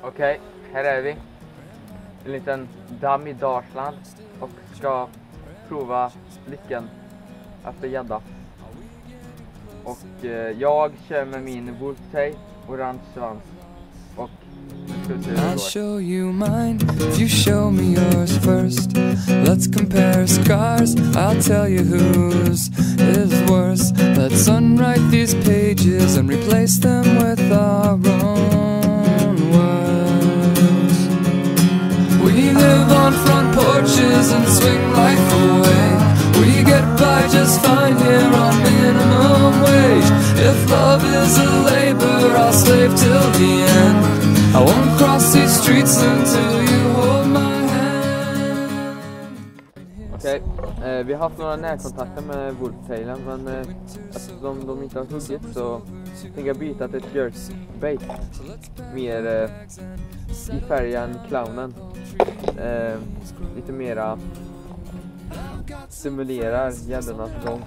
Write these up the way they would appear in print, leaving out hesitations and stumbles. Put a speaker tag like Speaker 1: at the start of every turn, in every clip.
Speaker 1: Okej, här är vi. En liten damm i Dalsland och ska prova lyckan efter gädda. Och jag kör med min Wolftail, orange svans. Och
Speaker 2: I'll show you mine if you show me yours first. Let's compare scars, I'll tell you whose is worse. Let's unwrite these pages and replace them with our own words. We live on front porches and swing life away. We get by just fine here on minimum wage. If love is a labor, I'll slave till the end. I won't cross these streets until you hold my hand.
Speaker 1: Okej, vi har haft några närkontakter med Wolftailen, men eftersom de inte har huggit så tänker jag byta till ett jerkbait. Mer i färgen clownen. Lite mera stimulerar gäddornas gång.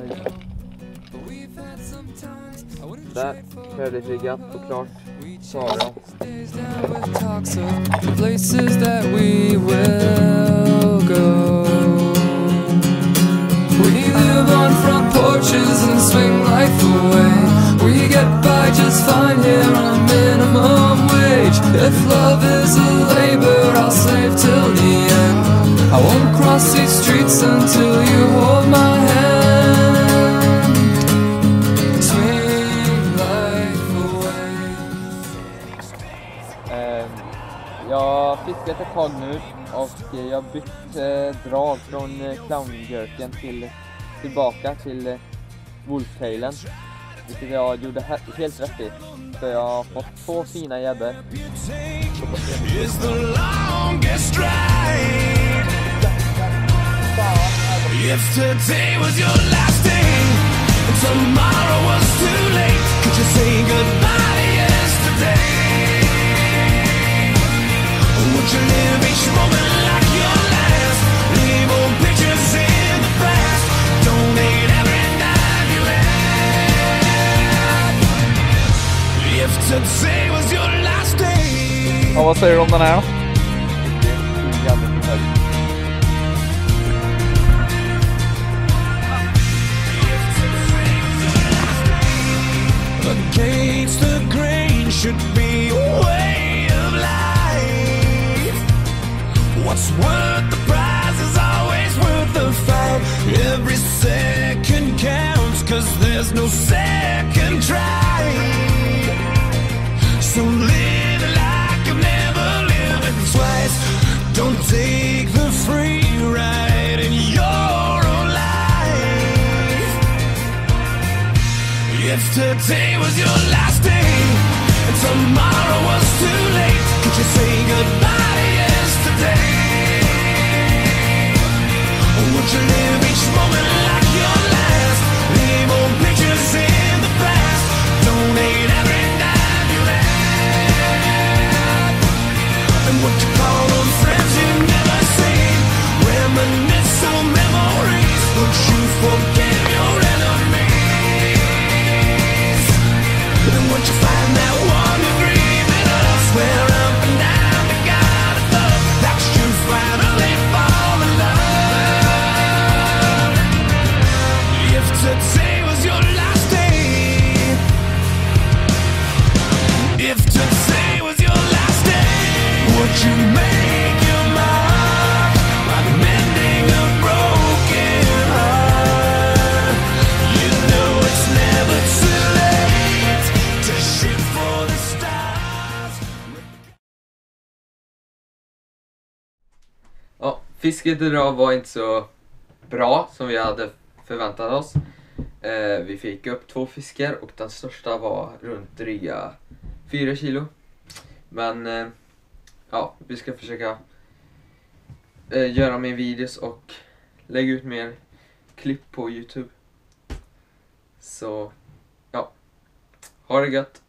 Speaker 1: Där, färdigriggat och klart. Sara.
Speaker 2: Places that we will go. We live on front porches and swing life away. We get by just fine here on minimum wage. If love is a labor, I'll slave till the end. I won't cross these streets until you hold my hand.
Speaker 1: Jag har fiskat ett tag nu och jag har bytt drag från clownbjörken tillbaka till Wolftailen, vilket jag gjorde helt rätt i. Så jag har fått 2 fina gäddor.
Speaker 3: If today was your last day and tomorrow was too late, could you say goodbye to yesterday? Would you live each moment like your last? Leave old pictures in the past. Donate every dime you had. If today was your last day.
Speaker 4: Ja, vad säger du om den här?
Speaker 3: Against the grain should be a way of life. What's worth the prize is always worth the fight. Every second counts, 'cause there's no second try. So live like you've never lived twice. Don't take the free ride in your own life. If today was your last day and tomorrow was too late, could you say goodbye to yesterday? Or would you live each moment like your last? Leave old pictures in the past. Donate every dime you had. And what you call on friends you never seen. Reminisce on memories. Would you forgive your enemies? And once you find that one you dream it of, swear up and down to God above that you finally fall in love. If today was your last day, if today was your last day, would you make your mark like mending a broken heart? You know it's never too late to shoot for the stars.
Speaker 1: Ja, fisket idag var inte så bra som vi hade förväntat oss. Vi fick upp 2 fiskar och den största var runt dryga 4 kilo. Men ja, vi ska försöka göra mer videos och lägga ut mer klipp på YouTube. Så ja, ha det gött!